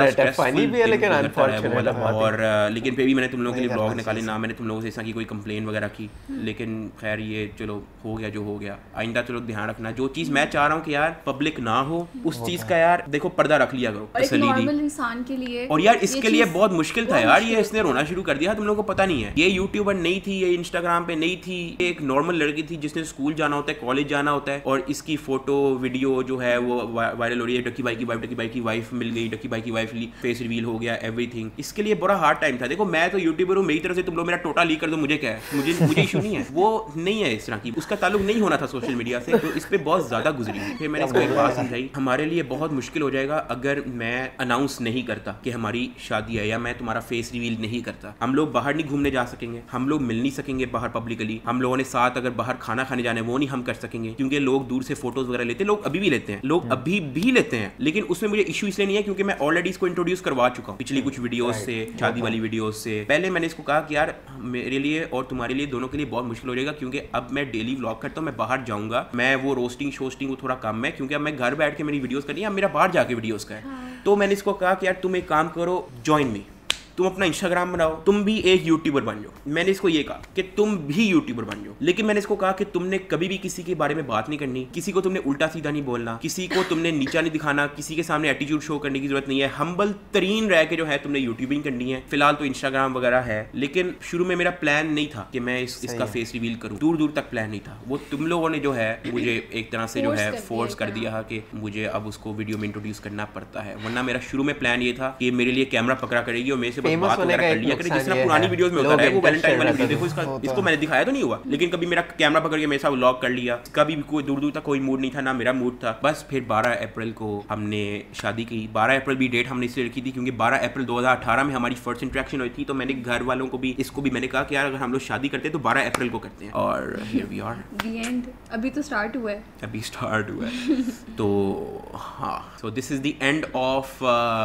लेकिन फिर भी मैंने तुम लोगों के लिए ब्लॉग निकाले ना, मैंने तुम लोगों से ऐसा की कोई कंप्लेन वगैरह की। लेकिन खैर ये चलो हो गया जो हो गया। आइंदा चलो ध्यान रखना, जो चीज मैं चाह रहा हूँ कि यार पब्लिक ना हो, उस चीज का यार देखो पर्दा रख लिया करो नॉर्मल इंसान के लिए। और यार इसके लिए बहुत मुश्किल था यार, ये इसने रोना शुरू कर दिया, तुम लोगों को पता नहीं है। ये यूट्यूबर नहीं थी, ये इंस्टाग्राम पे नहीं थी, ये एक नॉर्मल लड़की थी जिसने स्कूल जाना होता है, कॉलेज जाना होता है, और इसकी फोटो वीडियो जो है वो वायरल हो रही है। डक्की भाई की वाइफ मिल गई, डक्की भाई की वाइफ फेस रिवील हो गया, एवरीथिंग। इसके लिए बड़ा हार्ड टाइम था। देखो मैं तो यूट्यूबर हूँ, मेरी तरफ से तुम लोग मेरा टोटा लीक कर दो, मुझे क्या है, मुझे इशू नहीं है, वो नहीं है इस तरह की, उसका ताल्लुक नहीं होना था सोशल मीडिया से। तो इस पे बहुत ज्यादा गुजरी। फिर मैंने इसको एक बात समझाई, हमारे लिए बहुत मुश्किल हो जाएगा अगर मैं अनाउंस नहीं करता कि हमारी शादी है, या मैं तुम्हारा फेस रिवील नहीं करता। हम लोग बाहर नहीं घूमने जा सकेंगे, हम लोग मिल नहीं सकेंगे बाहर पब्लिकली, हम लोगों ने साथ अगर बाहर खाना खाने जाने वो नहीं हम कर सकेंगे, क्योंकि लोग दूर से फोटोज वगैरह लेते हैं, लोग अभी भी लेते हैं, लोग अभी भी लेते हैं। लेकिन उसमें मुझे इशू इसलिए नहीं है क्योंकि मैं ऑलरेडी इसको इंट्रोड्यूस करवा चुका हूँ पिछली कुछ वीडियोस से, शादी वाली वीडियोस से। पहले मैंने इसको कहा कि यार मेरे लिए और तुम्हारे लिए दोनों के लिए बहुत मुश्किल हो जाएगा, क्योंकि अब मैं डेली व्लॉग करता हूँ, मैं बाहर जाऊंगा, मैं वो रोस्टिंग शोस्टिंग वो थोड़ा कम है, क्योंकि अब मैं घर बैठ के मेरी वीडियोस करनी है, अब मेरा बाहर जाके वीडियोस का है। तो मैंने इसको कहा कि यार तुम एक काम करो, ज्वाइन मी, तुम अपना इंस्टाग्राम बनाओ, तुम भी एक यूट्यूबर बन जाओ। मैंने इसको ये कहा कि तुम भी यूट्यूबर बन जाओ, लेकिन मैंने इसको कहा कि तुमने कभी भी किसी के बारे में बात नहीं करनी, किसी को तुमने उल्टा सीधा नहीं बोलना, किसी को तुमने नीचा नहीं दिखाना, किसी के सामने एटीट्यूड शो करने की जरूरत नहीं है। हम्बल तरीन रह के जो है तुमने यूट्यूबिंग करनी है। फिलहाल तो इंस्टाग्राम वगैरह है, लेकिन शुरू में मेरा प्लान नहीं था कि मैं इसका फेस रिवील करूँ, दूर दूर तक प्लान नहीं था। वो तुम लोगों ने जो है मुझे एक तरह से जो है फोर्स कर दिया कि मुझे अब उसको वीडियो में इंट्रोड्यूस करना पड़ता है, वरना मेरा शुरू में प्लान ये था कि मेरे लिए कैमरा पकड़ा करेगी और मेरे से बस बात वगैरह लिया करे, जिस तरह पुरानी वीडियोस में होता है। वो वैलेंटाइन वाली वीडियो देखो, इसको मैंने दिखाया तो नहीं हुआ, लेकिन कभी मेरा कैमरा पकड़ के मेरे साथ व्लॉग कर लिया, कभी भी कोई दूर दूर तक कोई मूड नहीं था, ना मेरा मूड था। बस फिर 12 अप्रैल को हमने शादी की। 12 अप्रैल भी डेट हमने इसलिए रखी थी क्योंकि 12 अप्रैल 2018 में हमारी फर्स्ट इंटरेक्शन हुई थी। तो मैंने घर वालों को भी, इसको भी मैंने कहा कि यार अगर हम लोग शादी करते हैं तो 12 अप्रैल को करते हैं, और here we are. The end अभी तो स्टार्ट हुआ है, अभी स्टार्ट हुआ है। तो हाँ, so this is the end of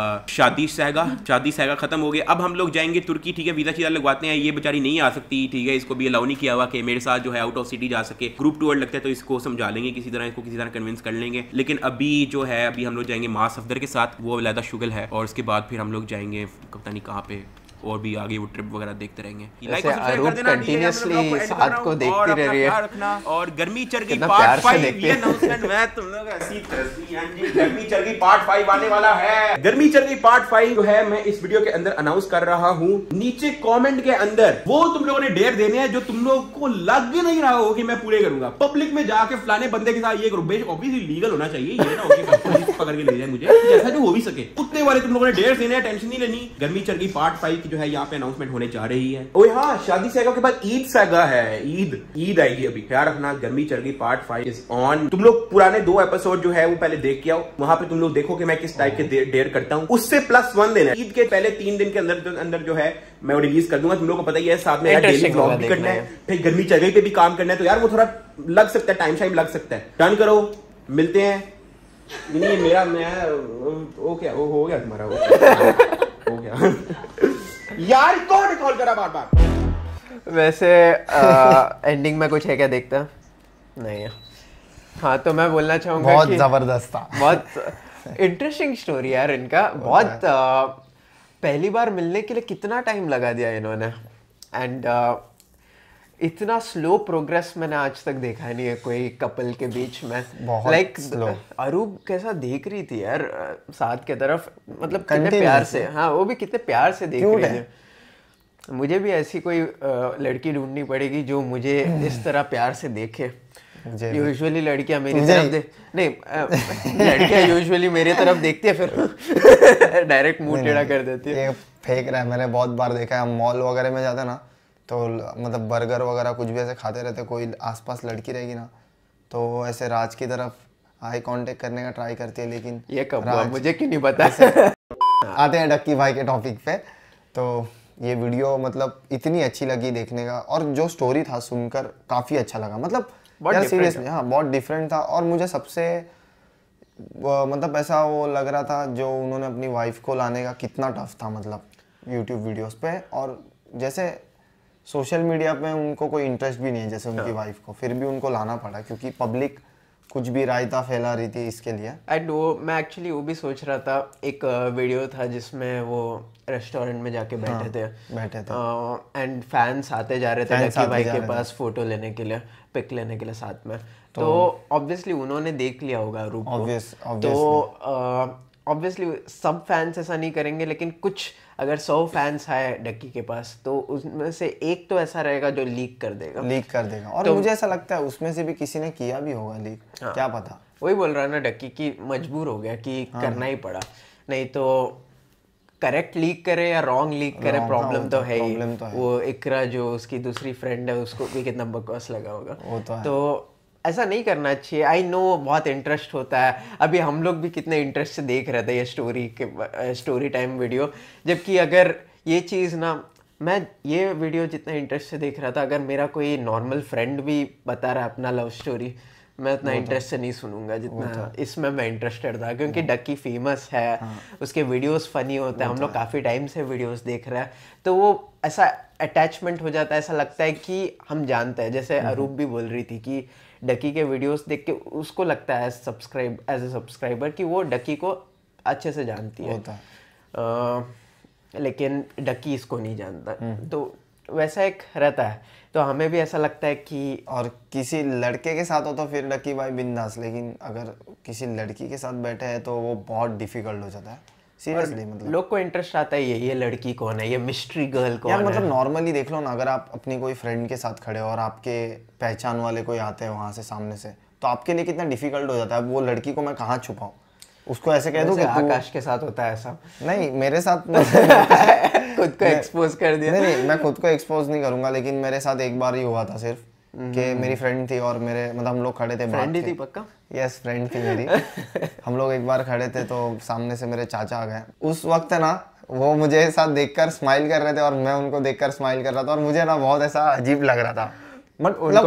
शादी सैगा खत्म हो गया। अब हम लोग जाएंगे तुर्की, ठीक है, वीजा शीजा लगवाते हैं। ये बेचारी नहीं आ सकती, ठीक है, इसको भी अलाउ नहीं किया हुआ कि मेरे साथ जो है आउट ऑफ सिटी जा सके। ग्रुप टूर लगता है तो इसको समझा लेंगे किसी तरह, इसको किसी तरह कन्विंस कर लेंगे। लेकिन अभी जो है, अभी हम लोग जाएंगे माँ सफदर के साथ, वो अलहदा शुगल है, और उसके बाद फिर हम लोग जाएंगे पता नहीं कहाँ पे, और भी आगे वो ट्रिप वगैरह देखते रहेंगे। कंटिन्यूअसली साथ को देखती रह रही है। और गर्मी चढ़ गई पार्ट 5, ये अनाउंसमेंट मैं तुम लोग ऐसी तरसी हैं जी, गर्मी चढ़ गई पार्ट 5 आने वाला है। गर्मी चढ़ गई पार्ट 5 जो है मैं इस वीडियो के अंदर अनाउंस कर रहा हूँ। नीचे कमेंट के अंदर वो तुम लोगों ने डेयर देने हैं जो तुम लोग को लग नहीं रहा हो कि मैं पूरे करूंगा। पब्लिक में जाके फलाने बंदे के साथ ये करूं, ऑब्वियसली लीगल होना चाहिए, ये ना हो कि पुलिस पकड़ के ले जाए मुझे, जैसा जो हो भी सके उतने वाले तुम लोगों ने डेयर देने हैं, टेंशन नहीं लेनी। गर्मी चढ़ गई पार्ट 5 जो है यहाँ पे अनाउंसमेंट होने जा रही है। ओए हाँ, शादी सैगा के बाद ईद सैगा है, ईद आएगी अभी, ख्याल रखना। गर्मी चढ़ गई पार्ट 5 इज ऑन। तुम लोग पुराने 2 एपिसोड जो है वो पहले देख के आओ, वहां पे तुम लोग देखो कि मैं किस टाइप के डेयर करता हूँ। उससे +1 दिन है, ईद के पहले 3 दिन के अंदर जो है मैं वो रिलीज कर दूंगा। तुम लोग को पता ही है, साथ में डेली व्लॉग भी करना है, फिर गर्मी चढ़ गई पे भी काम करना है, तो यार वो थोड़ा लग सकता है, टाइम लग सकता है। डन करो, मिलते हैं। नहीं मेरा वो क्या वो हो गया तुम्हारा, हो गया यार, कौन कॉल करा बार बार। वैसे एंडिंग में कुछ है क्या, देखता नहीं है। हाँ, तो मैं बोलना चाहूंगा बहुत जबरदस्त था, बहुत इंटरेस्टिंग स्टोरी यार इनका। बहुत पहली बार मिलने के लिए कितना टाइम लगा दिया इन्होंने, एंड इतना स्लो प्रोग्रेस मैंने आज तक देखा नहीं है कोई कपल के बीच में। बहुत लाइक slow। अरूप कैसा देख रही थी यार साथ के तरफ, मतलब कितने प्यार से, हाँ वो भी कितने प्यार से देख रही थी। मुझे भी ऐसी कोई लड़की ढूंढनी पड़ेगी जो मुझे इस तरह प्यार से देखे। यूजुअली लड़कियां मेरी तरफ नहीं लड़कियां यूजुअली मेरी तरफ देखती है फिर डायरेक्ट मुंह टेढ़ा कर देती है। ये फेक रहा है, मैंने बहुत बार देखा है। हम मॉल वगैरह में जाते हैं ना, तो मतलब बर्गर वगैरह कुछ भी ऐसे खाते रहते, कोई आसपास लड़की रहेगी ना तो ऐसे राज की तरफ आई कांटेक्ट करने का ट्राई करती है, लेकिन ये कब हुआ मुझे क्यों नहीं पता। आते हैं डक्की भाई के टॉपिक पे। तो ये वीडियो मतलब इतनी अच्छी लगी देखने का, और जो स्टोरी था सुनकर काफ़ी अच्छा लगा। मतलब यार सीरियसली हाँ बहुत डिफरेंट था। और मुझे सबसे मतलब ऐसा वो लग रहा था जो उन्होंने अपनी वाइफ को लाने का कितना टफ था, मतलब यूट्यूब वीडियोस पे। और जैसे सोशल मीडिया पे उनको कोई इंटरेस्ट भी नहीं है जैसे उनकी वाइफ को, फिर भी उनको लाना पड़ा क्योंकि पब्लिक कुछ भी रायता फैला रही थी इसके लिए। एंड वो मैं एक्चुअली वो भी सोच रहा था, एक वीडियो था जिसमें वो रेस्टोरेंट में जाके बैठे थे एंड फैंस आते जा रहे थे डक्की भाई के पास फोटो लेने के लिए, पिक लेने के लिए साथ में। तो ऑब्वियसली उन्होंने देख लिया होगा रूप को, तो ऑब्वियसली सब फैंस ऐसा नहीं करेंगे, लेकिन कुछ अगर 100 फैंस आए डक्की के पास तो उसमें से एक तो ऐसा रहेगा जो लीक कर देगा। और तो मुझे ऐसा लगता है उसमें से भी किसी ने किया भी होगा लीक, क्या पता। वही बोल रहा है ना डक्की की मजबूर हो गया कि करना ही पड़ा, नहीं तो करेक्ट लीक करे या रॉन्ग लीक करे प्रॉब्लम तो है ही। वो इकरा जो उसकी दूसरी फ्रेंड है उसको भी कितना बकवास लगा होगा। तो ऐसा नहीं करना चाहिए। आई नो बहुत इंटरेस्ट होता है, अभी हम लोग भी कितने इंटरेस्ट से देख रहे थे ये स्टोरी टाइम वीडियो, जबकि अगर ये चीज़ ना, मैं ये वीडियो जितना इंटरेस्ट से देख रहा था, अगर मेरा कोई नॉर्मल फ्रेंड भी बता रहा है अपना लव स्टोरी, मैं उतना इंटरेस्ट से नहीं सुनूंगा जितना इसमें मैं इंटरेस्टेड था, क्योंकि डक्की फेमस है, उसके वीडियोस फनी होते हैं, हम लोग काफ़ी टाइम से वीडियोस देख रहे हैं, तो वो ऐसा अटैचमेंट हो जाता है, ऐसा लगता है कि हम जानते हैं। जैसे अरूप भी बोल रही थी कि डक्की के वीडियोस देख के उसको लगता है एज ए सब्सक्राइबर कि वो डक्की को अच्छे से जानती है, लेकिन डक्की इसको नहीं जानता। तो वैसा एक रहता है, तो हमें भी ऐसा लगता है कि और किसी लड़के के साथ हो तो फिर डक्की भाई बिंदास, लेकिन अगर किसी लड़की के साथ बैठे हैं तो वो बहुत डिफिकल्ट हो जाता है सीरियसली। मतलब लोग को इंटरेस्ट आता है ये लड़की कौन है, ये मिस्ट्री गर्ल कौन है। मतलब नॉर्मली देख लो ना, अगर आप अपनी कोई फ्रेंड के साथ खड़े हो और आपके पहचान वाले कोई आते हैं वहाँ से सामने से, तो आपके लिए कितना डिफिकल्ट हो जाता है। अब वो लड़की को मैं कहाँ छुपाऊँ, उसको ऐसे कह दूं कि आकाश के साथ होता है ऐसा। नहीं मेरे साथ खुद को एक्सपोज कर दिया। नहीं मैं खुद को एक्सपोज नहीं करूंगा, लेकिन मेरे साथ एक बार ही हुआ था सिर्फ कि मेरी फ्रेंड थी और मेरे मतलब हम लोग खड़े थे। फ्रेंड ही थी पक्का? यस फ्रेंड थी मेरी। हम लोग एक बार खड़े थे तो सामने से मेरे चाचा आ गए। उस वक्त है ना वो मुझे साथ देखकर स्माइल कर रहे थे और मैं उनको देखकर स्माइल कर रहा था, और मुझे ना बहुत ऐसा अजीब लग रहा था। मतलब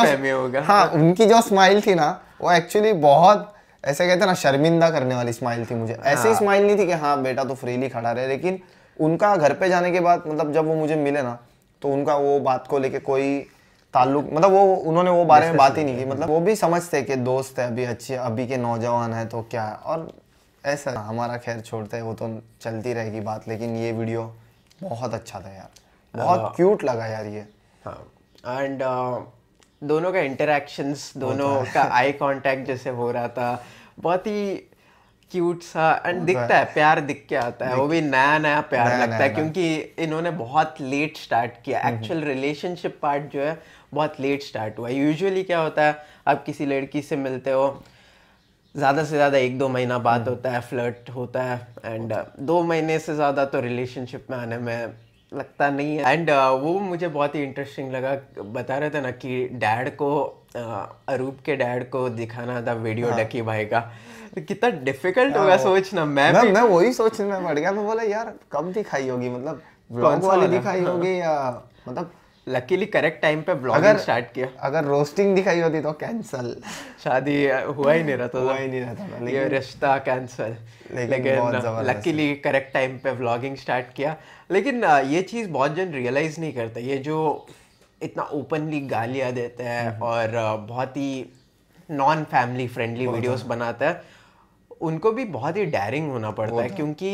उनकी जो स्माइल थी ना वो एक्चुअली बहुत ऐसे कहते ना शर्मिंदा करने वाली स्माइल थी मुझे। ऐसी ही स्माइल नहीं थी कि हाँ बेटा तो फ्रीली खड़ा रहे, लेकिन उनका घर पे जाने के बाद मतलब जब वो मुझे मिले ना तो उनका वो बात को लेके कोई ताल्लुक, मतलब वो उन्होंने वो बारे में बात ही नहीं की। मतलब वो भी समझते कि दोस्त है, अभी अच्छे अभी के नौजवान है तो क्या है, और ऐसा हमारा खैर छोड़ते हैं, वो तो चलती रहेगी बात। लेकिन ये वीडियो बहुत अच्छा था यार, बहुत क्यूट लगा यार ये। हाँ एंड दोनों का इंटरेक्शंस, दोनों का आई कांटेक्ट जैसे हो रहा था, बहुत ही क्यूट सा एंड दिखता है, प्यार दिख के आता है, वो भी नया नया प्यार लगता है, क्योंकि इन्होंने बहुत लेट स्टार्ट किया। एक्चुअल रिलेशनशिप पार्ट जो है बहुत लेट स्टार्ट हुआ। यूजुअली क्या होता है, आप किसी लड़की से मिलते हो, ज़्यादा से ज़्यादा 1-2 महीना बात होता है, फ्लर्ट होता है, एंड 2 महीने से ज़्यादा तो रिलेशनशिप में आने में लगता नहीं है। एंड वो मुझे बहुत ही इंटरेस्टिंग लगा, बता रहे थे ना कि डैड को, अरूप के डैड को दिखाना था वीडियो डक्की भाई का, कितना डिफिकल्ट होगा सोचना। मैं वही सोचने में पड़ गया। मैं बोला यार कब दिखाई होगी, मतलब व्लॉग वाली दिखाई होगी या मतलब लकीली करेक्ट टाइम पे ब्लॉगिंग स्टार्ट किया। अगर रोस्टिंग दिखाई होती तो कैंसल, शादी हुआ ही नहीं रहता था, ये रिश्ता कैंसल। लेकिन लकीली करेक्ट टाइम पे ब्लॉगिंग स्टार्ट किया। लेकिन ये चीज़ बहुत जन रियलाइज नहीं करते, ये जो इतना ओपनली गालियाँ देते हैं और बहुत ही नॉन फैमिली फ्रेंडली वीडियोस बनाता है, उनको भी बहुत ही डेयरिंग होना पड़ता है, क्योंकि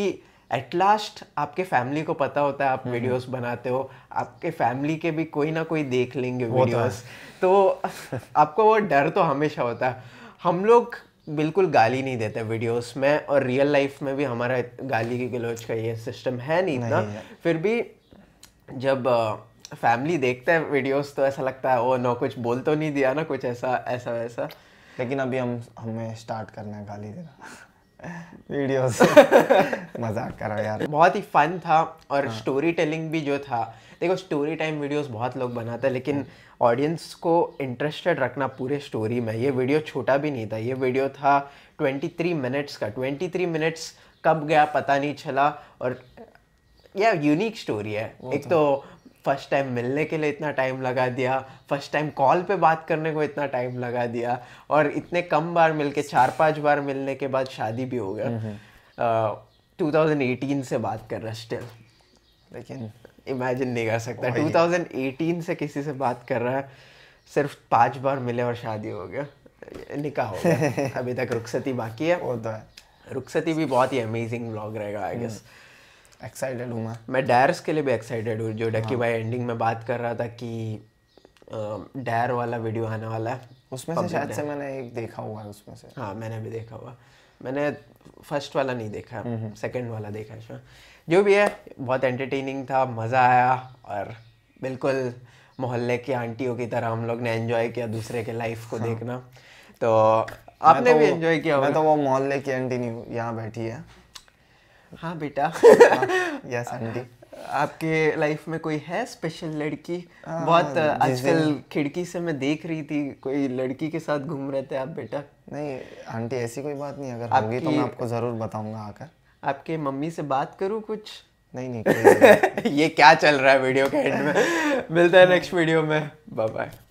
एट लास्ट आपके फैमिली को पता होता है आप वीडियोस बनाते हो, आपके फैमिली के भी कोई ना कोई देख लेंगे वीडियोस, तो आपको वो डर तो हमेशा होता है। हम लोग बिल्कुल गाली नहीं देते वीडियोस में, और रियल लाइफ में भी हमारा गाली की गलौज का ये सिस्टम है नहीं इतना, फिर भी जब फैमिली देखते हैं वीडियोस तो ऐसा लगता है ओ नो कुछ बोल तो नहीं दिया ना, कुछ ऐसा ऐसा वैसा। लेकिन अभी हमें स्टार्ट करना है गाली देना वीडियोस मजाक कर रहा यार। बहुत ही फन था, और स्टोरी टेलिंग भी जो था, देखो स्टोरी टाइम वीडियोस बहुत लोग बनाते हैं, लेकिन ऑडियंस को इंटरेस्टेड रखना पूरे स्टोरी में। ये वीडियो छोटा भी नहीं था, ये वीडियो था 23 मिनट्स का। 23 मिनट्स कब गया पता नहीं चला, और यह यूनिक स्टोरी है। एक तो फर्स्ट टाइम मिलने के लिए इतना टाइम लगा दिया, फर्स्ट टाइम कॉल पे बात करने को इतना टाइम लगा दिया, और इतने कम बार मिलके 4-5 बार मिलने के बाद शादी भी हो गया। 2018 से बात कर रहा स्टिल, लेकिन इमेजिन नहीं कर सकता 2018 से किसी से बात कर रहा है, सिर्फ 5 बार मिले और शादी हो गया, निकाह हो गया। अभी तक रुखसती बाकी है। वो तो है, रुखसती भी बहुत ही अमेजिंग व्लॉग रहेगा आई गेस। एक्साइटेड हूँ मैं डैर्स के लिए भी एक्साइटेड हूँ, जो डक्की भाई एंडिंग में बात कर रहा था कि डैर वाला वीडियो आने वाला है उसमें से, शायद से मैंने एक देखा हुआ है उसमें से। हाँ मैंने भी देखा हुआ, मैंने फर्स्ट वाला नहीं देखा, सेकंड वाला देखा है। जो भी है बहुत एंटरटेनिंग था, मज़ा आया, और बिल्कुल मोहल्ले की आंटियों की तरह हम लोग ने एंजॉय किया दूसरे के लाइफ को देखना। तो आपने भी एंजॉय किया? मैं तो वो मोहल्ले की आंटी नहीं हूँ, यहाँ बैठी है। हाँ बेटा। Yes aunty. आपके लाइफ में कोई है स्पेशल लड़की? बहुत आजकल खिड़की से मैं देख रही थी कोई लड़की के साथ घूम रहे थे आप बेटा। नहीं आंटी ऐसी कोई बात नहीं, अगर होगी तो मैं आपको जरूर बताऊंगा आकर। आपके मम्मी से बात करूँ कुछ? नहीं। ये क्या चल रहा है वीडियो के एंड में। मिलता है नेक्स्ट वीडियो में, बाय बाय।